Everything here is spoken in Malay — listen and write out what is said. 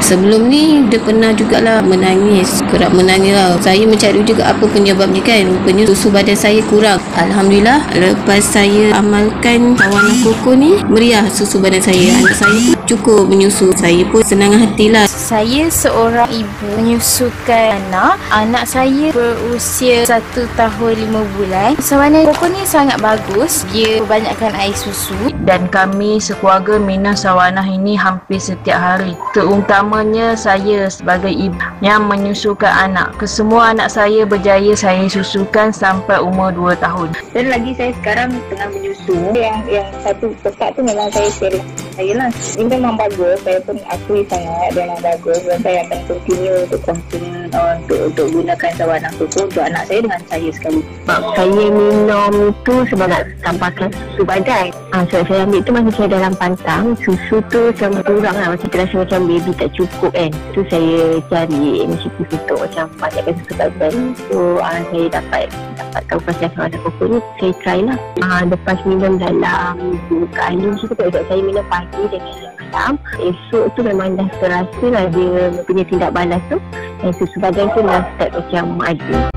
Sebelum ni dia pernah jugalah menangis, kerap menangis lah. Saya mencari juga apa penyebabnya kan. Rupanya susu badan saya kurang. Alhamdulillah, lepas saya amalkan cawangan koko ni, meriah susu badan saya. Anak saya pun cukup menyusu. Saya pun senang hatilah. Saya seorang ibu menyusukan anak saya berusia 1 tahun 5 bulan. Cawangan koko ni sangat bagus. Dia kebanyakan air susu. Dan kami sekeluarga minum sawanah ini hampir setiap hari. Terutamanya saya sebagai ibu yang menyusukan anak. Kesemua anak saya berjaya saya susukan sampai umur 2 tahun. Dan lagi saya sekarang tengah menyusu. Yang satu pekat tu memang saya share saya lah. Ini memang bagus. Saya pun akui sangat dia memang bagus. Dan saya akan continue untuk untuk gunakan sawanah koko untuk anak saya dengan saya sekali. Sebab saya minum tu sebab nak tambahkan susu badan. Sebab saya ambil tu masa saya dalam pantang, susu tu macam kurang lah. Macam terasa macam baby tak cukup kan. Tu saya cari inisiatif untuk macam banyakkan susu badan. So saya dapat tahu pasal sawanah koko ni. Saya try lah. Lepas minum dalam 2 kali macam tu, saya minum pagi dengan malam. Esok tu memang dah terasa lah dia punya tindak balas tu. Dan susu badan tu dah start macam ada.